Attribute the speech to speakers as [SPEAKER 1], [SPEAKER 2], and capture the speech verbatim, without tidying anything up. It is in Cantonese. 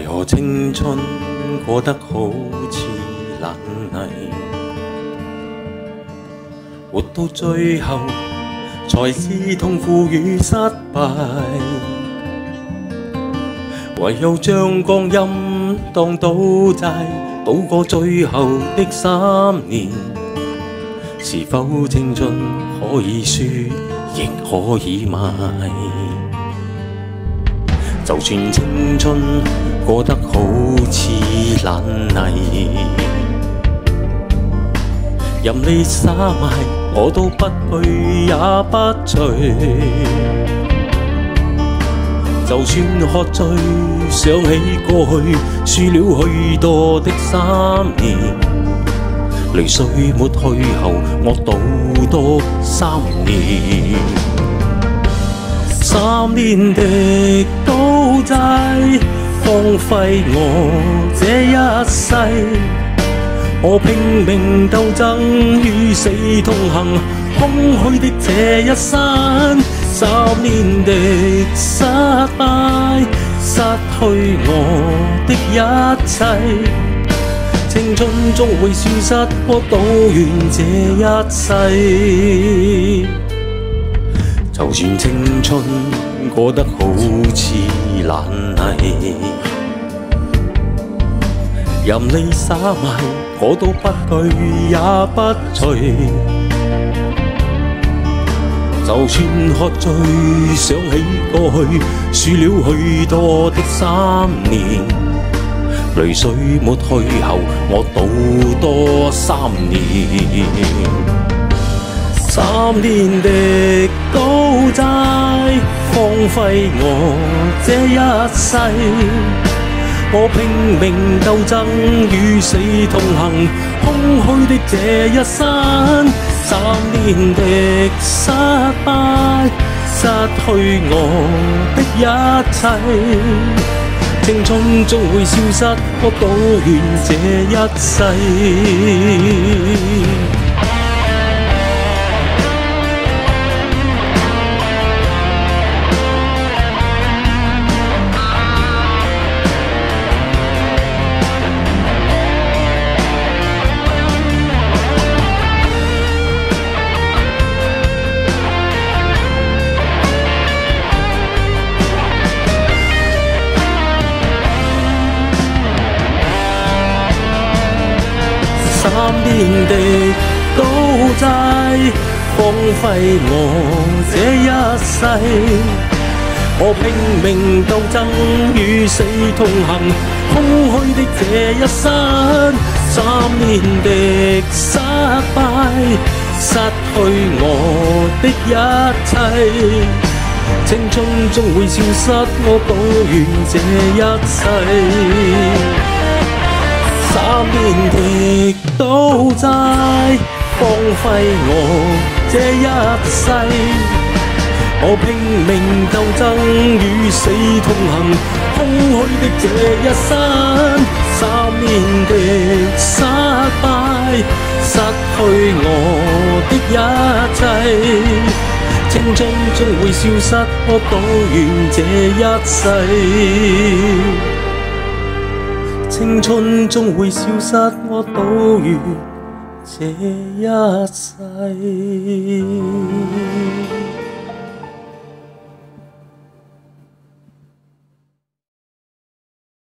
[SPEAKER 1] 為何青春過得好似冷泥，活到最後才知痛苦與失敗，唯有將光陰當賭債，賭過最後的三年。是否青春可以輸，亦可以買？就算青春過得好似爛泥，任你灑賣，我都不懼也不隨。就算喝醉，想起過去，輸了許多的三年，淚水抹去後，我賭多三年。三年的賭債，荒廢我這一世。我拼命鬥爭，與死同行，空虛的這一生。三年的失敗，失去我的一切。青春終會消失，我賭完這一世。就算青春過得好似爛泥，任你灑賣，我都不懼也不隨。就算喝醉，想起過去，輸了許多的三年，淚水抹去後，我賭多三年。三年的賭債，荒廢我這一世。我拼命鬥爭，與死同行，空虛的這一生。三年的失敗，失去我的一切。青春終會消失，我賭完這一世。三年的賭債，荒廢我這一世。我拼命鬥爭，與死同行，空虛的這一生。三年的失敗，失去我的一切。青春終會消失，我賭完這一世。三年的賭債，荒廢我這一世。我拼命鬥爭，與死同行，空虛的這一生。三年的失敗，失去我的一切。青春終會消失，我賭完這一世。青春終會消失，我賭完這一世。